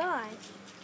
God.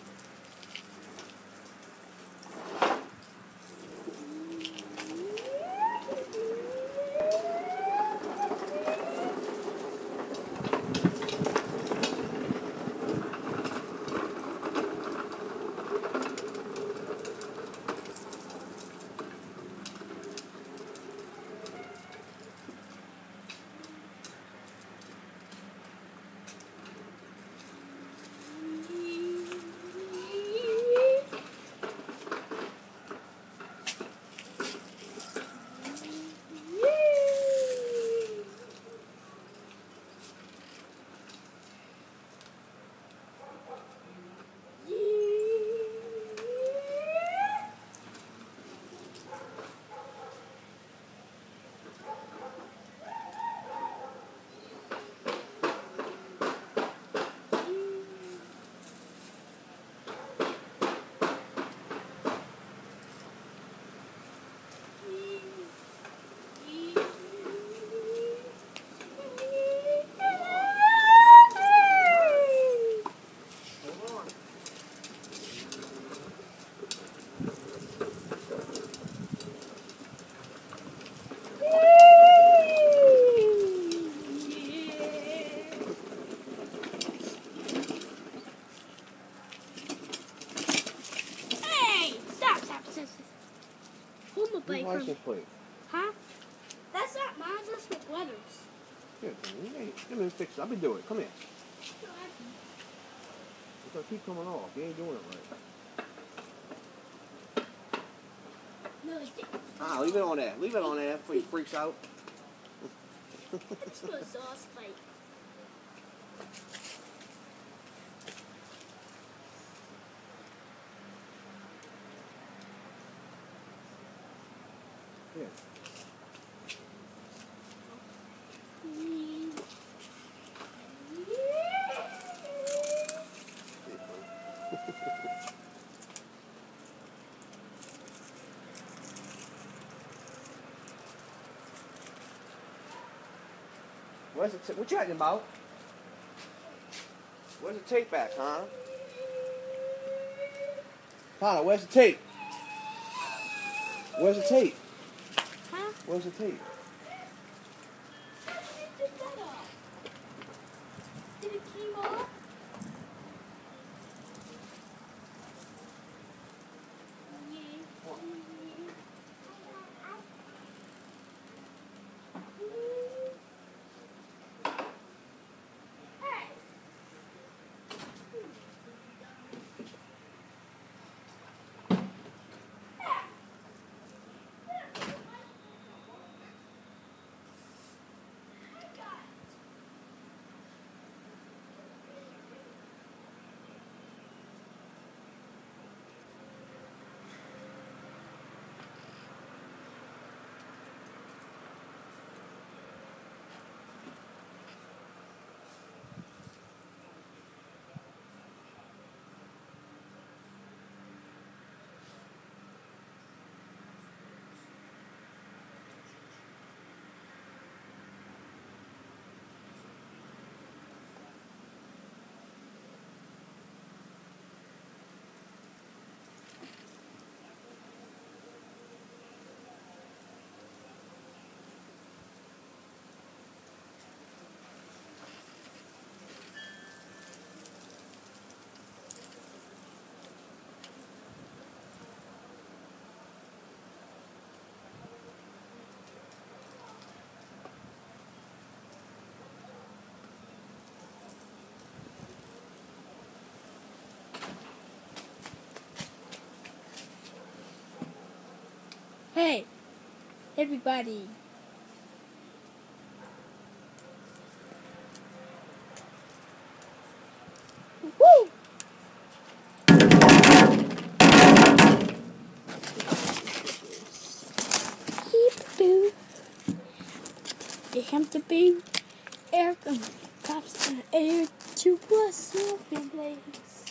License plate. Huh? That's not mine, that's with letters. Here, let me fix it. I'll be doing it. Come here. It's gonna keep coming off. You ain't doing it right. No, it didn't. Ah, leave it on there. Leave it on there before he freaks out. It's an exhaust pipe. Yeah. Where's the what you talking about? Where's the tape at, Connor? Connor, where's the tape? Where's the tape? Huh? Where's the tape? Did it came off? Hey, everybody. Woo! Beep-boo. You have to be air cops in the air to bless your blades.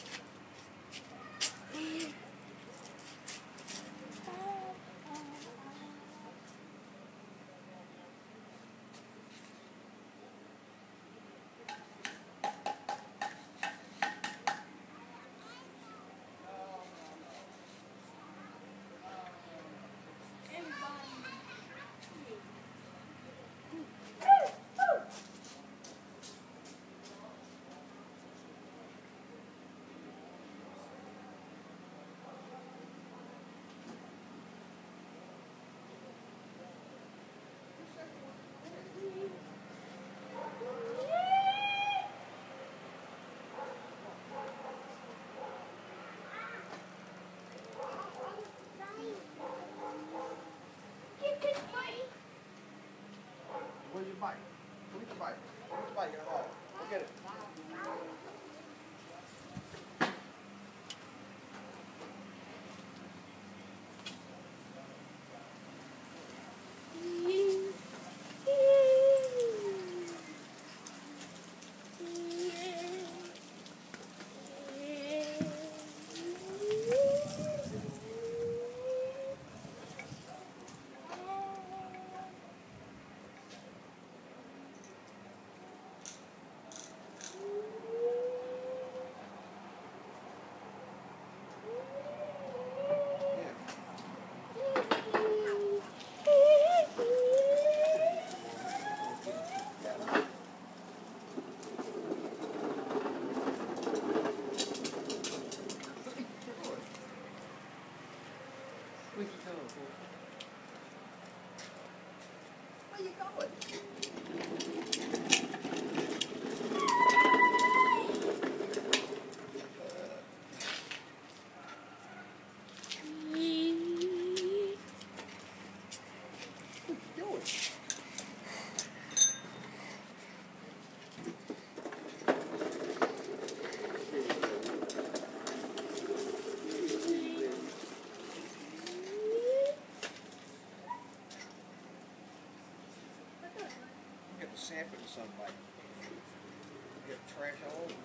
crash all over.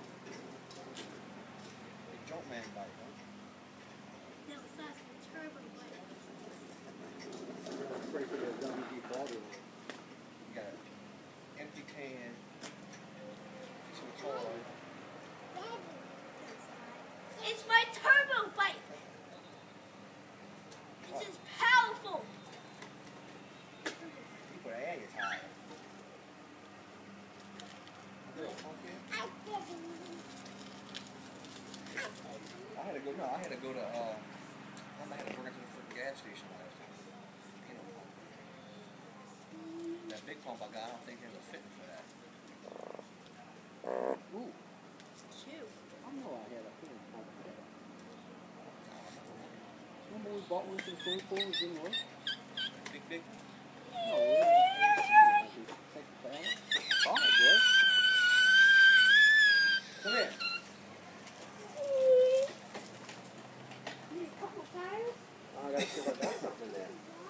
The jump man bike, huh? No, it's not a turbo bike. I'm pretty sure there's WD bottle. You got an empty can, some toy. It's my turbo bike. This is powerful. You put air in your tire. I had to go. No, I had to go to. I had to work at the freaking gas station last time. You know, that big pump I got. I don't think there's a fitting for that. Ooh. Shoot. I know I had a fitting pump for that. Remember we bought one from the swimming pool and it didn't work? Big. No, we didn't. Take the bag. Oh, it was. Come here. Need a couple tires? I gotta see if I got something there.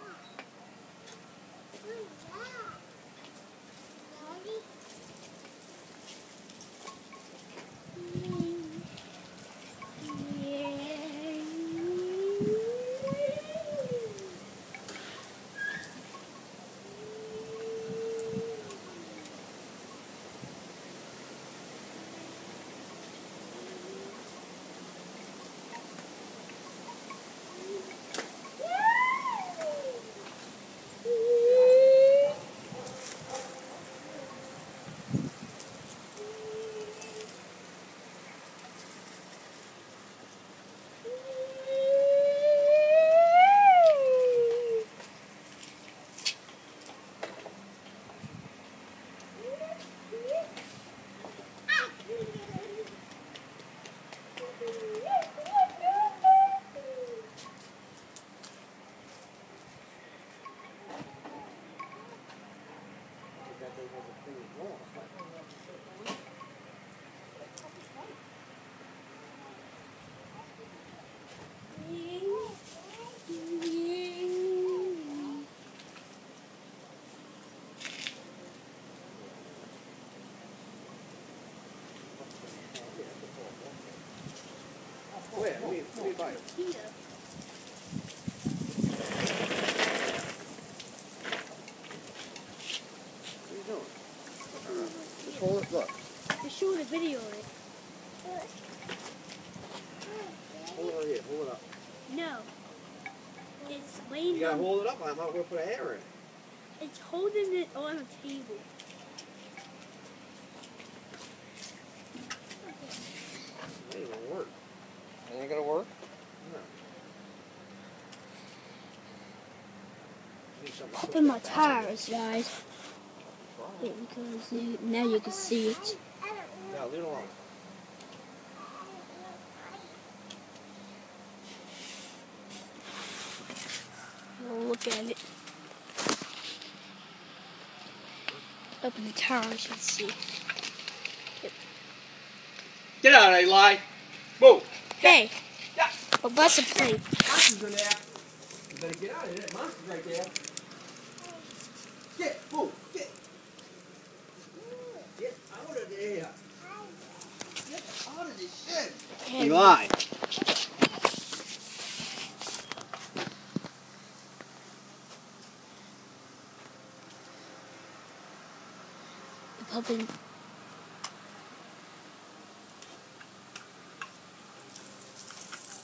Where? Let me bite it. Here. What are you doing? Just hold it. Look. Just showing a video of it. Hold it right here. Hold it up. No. It's laying You gotta on. hold it up. I'm not gonna put air in it. It's holding it on a table. It ain't gonna work. It ain't gonna work? No. Need something to push Open my that back. tires, guys. Wait, because now you can see it. No, leave it alone. We'll look at it. Open the tires, you can see. Get out of there, Eli. Move. Hey, Yeah. a bus of plate. Monster's in there. You better get out of there. That monster's right there. Get. Move. Get. Get out of there. Get out of this shit. Eli. Open